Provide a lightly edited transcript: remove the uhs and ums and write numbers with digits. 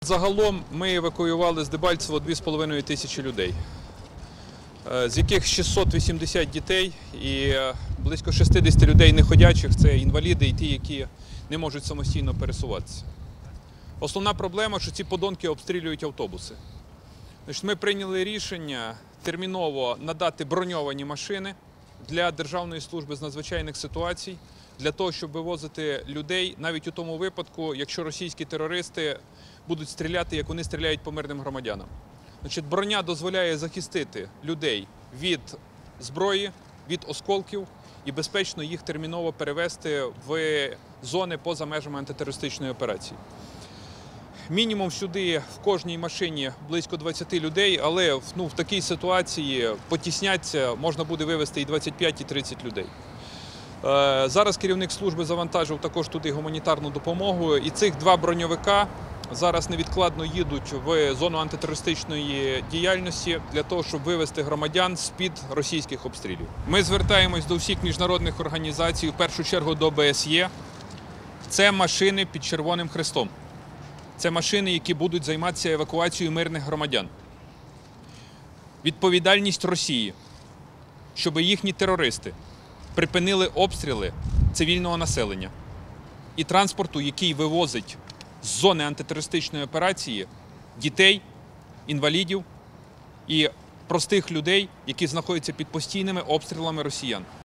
Загалом ми евакуювали з Дебальцево 2,5 тисячі людей, з яких 680 дітей і близько 60 людей неходячих – це інваліди і ті, які не можуть самостійно пересуватися. Основна проблема, що ці подонки обстрілюють автобуси. Ми прийняли рішення терміново надати броньовані машини для Державної служби з надзвичайних ситуацій, для того, щоб вивозити людей навіть у тому випадку, якщо російські терористи будуть стріляти, як вони стріляють по мирним громадянам. Броня дозволяє захистити людей від зброї, від осколків і безпечно їх терміново перевезти в зони поза межами антитерористичної операції. Мінімум сюди в кожній машині близько 20 людей, але в такій ситуації потісняться, можна буде вивезти і 25, і 30 людей. Зараз керівник служби завантажив також туди гуманітарну допомогу, і цих два броньовика зараз невідкладно їдуть в зону антитерористичної діяльності для того, щоб вивезти громадян з-під російських обстрілів. Ми звертаємось до всіх міжнародних організацій, в першу чергу до ОБСЄ. Це машини під Червоним Хрестом. Це машини, які будуть займатися евакуацією мирних громадян. Відповідальність Росії, щоб їхні терористи припинили обстріли цивільного населення і транспорту, який вивозить з зони антитерористичної операції дітей, інвалідів і простих людей, які знаходяться під постійними обстрілами росіян.